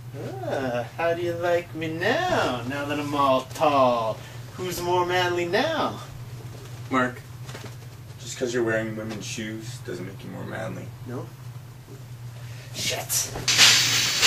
How do you like me now that I'm all tall? Who's more manly now? Mark, just because you're wearing women's shoes doesn't make you more manly. No? Shit.